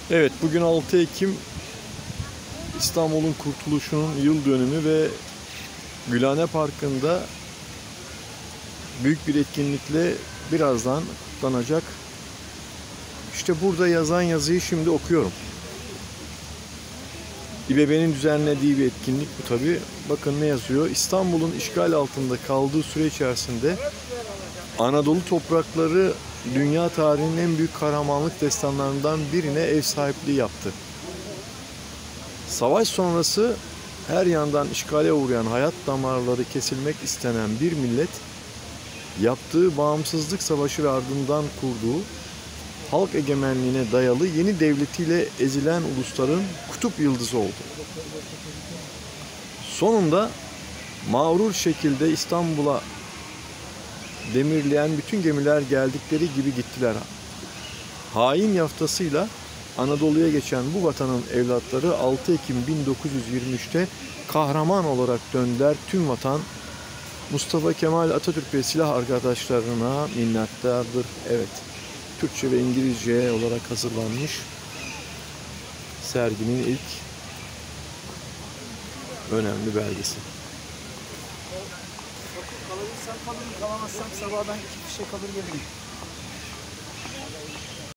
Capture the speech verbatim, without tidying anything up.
Evet, bugün altı Ekim İstanbul'un kurtuluşunun yıl dönümü ve Gülhane Parkı'nda büyük bir etkinlikle birazdan kutlanacak. İşte burada yazan yazıyı şimdi okuyorum. İBB'nin düzenlediği bir etkinlik bu tabi. Bakın ne yazıyor? İstanbul'un işgal altında kaldığı süre içerisinde Anadolu toprakları dünya tarihinin en büyük kahramanlık destanlarından birine ev sahipliği yaptı. Savaş sonrası her yandan işgale uğrayan, hayat damarları kesilmek istenen bir millet, yaptığı bağımsızlık savaşı ve ardından kurduğu halk egemenliğine dayalı yeni devletiyle ezilen ulusların kutup yıldızı oldu. Sonunda mağrur şekilde İstanbul'a demirleyen bütün gemiler geldikleri gibi gittiler. Hain yaftasıyla Anadolu'ya geçen bu vatanın evlatları altı Ekim bin dokuz yüz yirmi üç'te kahraman olarak döndüler. Tüm vatan Mustafa Kemal Atatürk ve silah arkadaşlarına minnettardır. Evet, Türkçe ve İngilizce olarak hazırlanmış serginin ilk önemli belgesi. Kalabilirsem kalırım, kalamazsam sabahdan iki fişe kalır gelirim.